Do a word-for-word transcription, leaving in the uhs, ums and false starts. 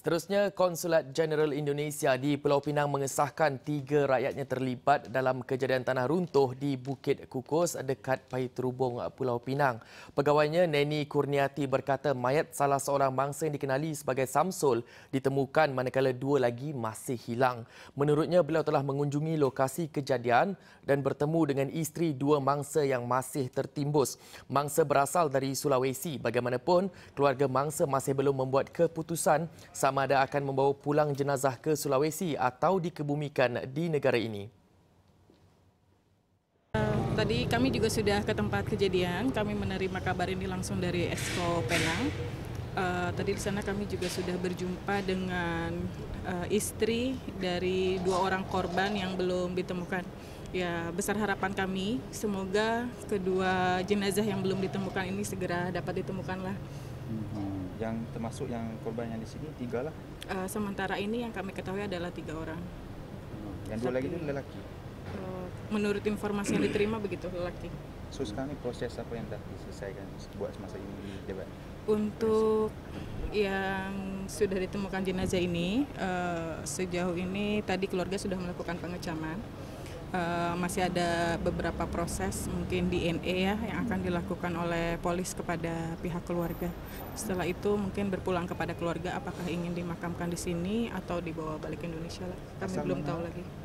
Seterusnya, Konsulat Jeneral Indonesia di Pulau Pinang mengesahkan tiga rakyatnya terlibat dalam kejadian tanah runtuh di Bukit Kukus dekat Paitrubung, Pulau Pinang. Pegawainya Neni Kurniati berkata mayat salah seorang mangsa yang dikenali sebagai Samsul ditemukan manakala dua lagi masih hilang. Menurutnya, beliau telah mengunjungi lokasi kejadian dan bertemu dengan isteri dua mangsa yang masih tertimbus. Mangsa berasal dari Sulawesi. Bagaimanapun, keluarga mangsa masih belum membuat keputusan sama ada akan membawa pulang jenazah ke Sulawesi atau dikebumikan di negara ini. Tadi kami juga sudah ke tempat kejadian, kami menerima kabar ini langsung dari Exco Penang. Uh, tadi di sana kami juga sudah berjumpa dengan uh, istri dari dua orang korban yang belum ditemukan. Ya, besar harapan kami, semoga kedua jenazah yang belum ditemukan ini segera dapat ditemukanlah. Hmm. Yang termasuk yang korban yang di sini tiga lah. Uh, sementara ini yang kami ketahui adalah tiga orang. Hmm. Yang dua lagi itu lelaki. Uh, menurut informasi yang diterima begitu lelaki. So sekarang ini proses apa yang dah diselesaikan buat semasa ini debat? Untuk yang sudah ditemukan jenazah ini, uh, sejauh ini tadi keluarga sudah melakukan pengecaman. Uh, masih ada beberapa proses mungkin D N A ya yang akan dilakukan oleh polis kepada pihak keluarga. Setelah itu mungkin berpulang kepada keluarga apakah ingin dimakamkan di sini atau dibawa balik ke Indonesia lah. Kami Asal belum mana? tahu lagi.